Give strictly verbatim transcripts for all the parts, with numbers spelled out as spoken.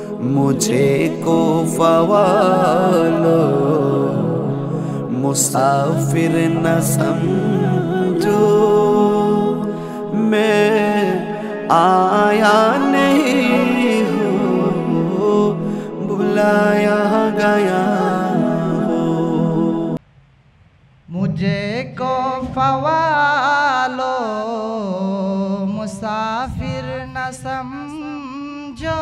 मुझे को फवालो, मुसाफिर न समझो, मैं आया नहीं हूँ, बुलाया गया हो। मुझे को फवालो, मुसाफिर न समझो,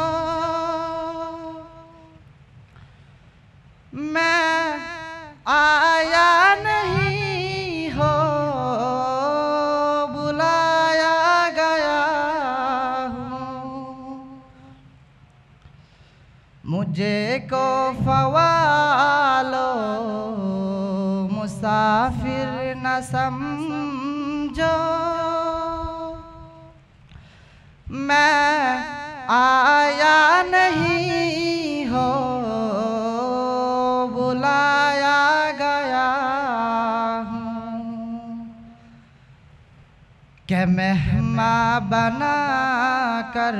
मैं आया नहीं हो, बुलाया गया हूँ। मुझे को फवालो, मुसाफिर न समझो, मैं आया नहीं हो, बुलाया गया हूँ। के मेहमान बना कर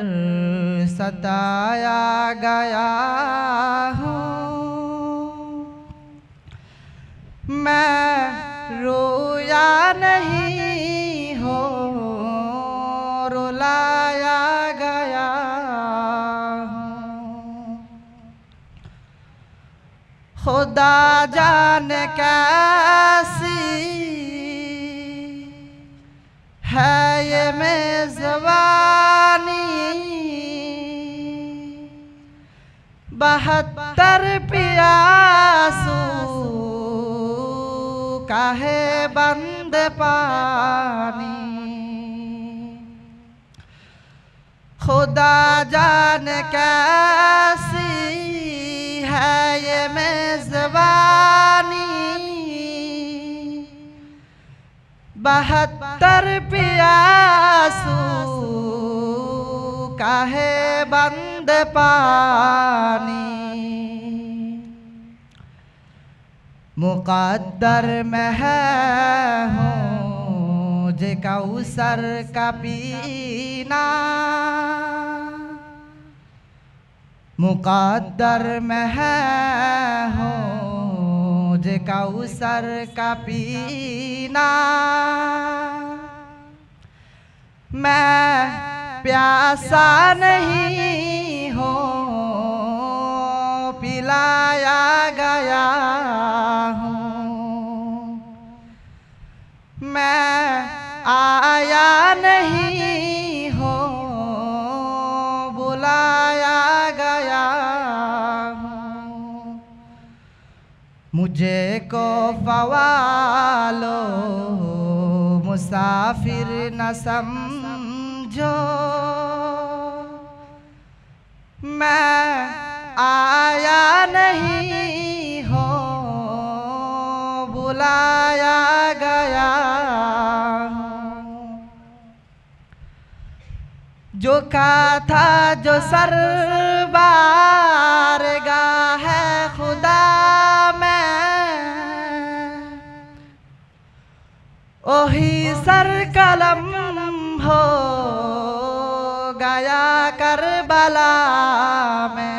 सताया गया हूँ, मैं रोया नहीं हो, रुलाया गया हूँ। खुदा जाने कैसी है ये मेज़बानी, बहत्तर प्यासू काहे बंद पानी। खुदा जाने कैसी है ये मेज़बानी, बहत्तर प्यासू काहे बंद पानी। मुक़द्दर में है हूँ जे कौसर का पीना, मुक़द्दर में है हूँ जे कौसर का पीना, मैं प्यासा नहीं हूँ, पिलाया गया हूँ। मैं आया नहीं हूँ, बुलाया गया हूँ। मुझे को फवालो, मुसाफिर न समझो, मैं आया नहीं हो, बुलाया गया हूँ। जो कहा था जो सर बारगाह है खुदा में, ओही सर कलम हो गया करबला में।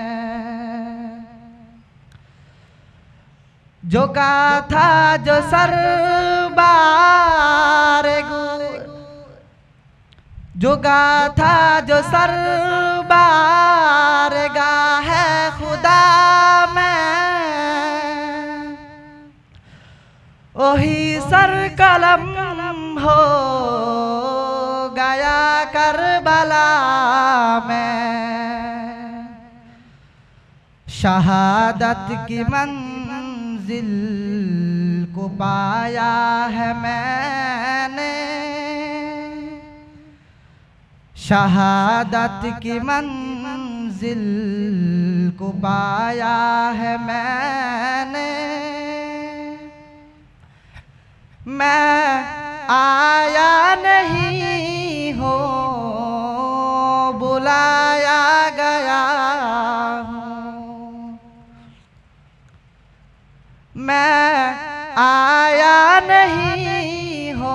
जो कहा था जो सर बारगू, जो कहा था जो सर बारगाह है खुदा में, ओही सर कलम हो गया करबला में। शहादत की मंजिल को पाया है मैंने, शहादत की मंजिल को पाया है मैंने। मैं आया नहीं हो, बुलाया गया हूँ। मैं आया नहीं हो,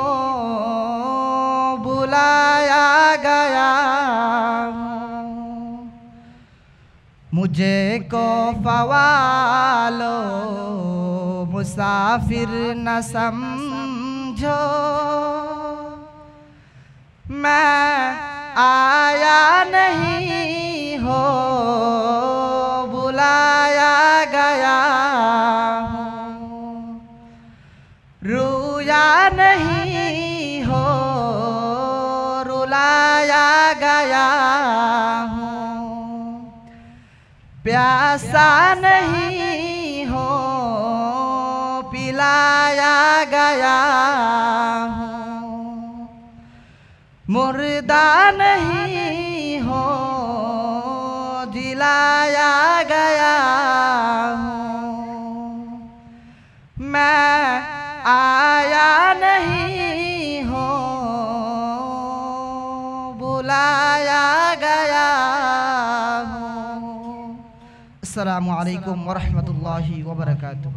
बुलाया गया हूँ। मुझे को फवालो मुसाफिर न समझो, मैं आया नहीं हो बुलाया गया हूँ, रुया नहीं हो रुलाया गया हूँ, प्यासा नहीं हो पिलाया गया हूँ, मुर्दा नहीं हो जिलाया गया हूँ, मैं आया नहीं हो बुलाया गया हूँ। अस्सलामु अलैकुम वरहमतुल्लाहि वबरकातुहू।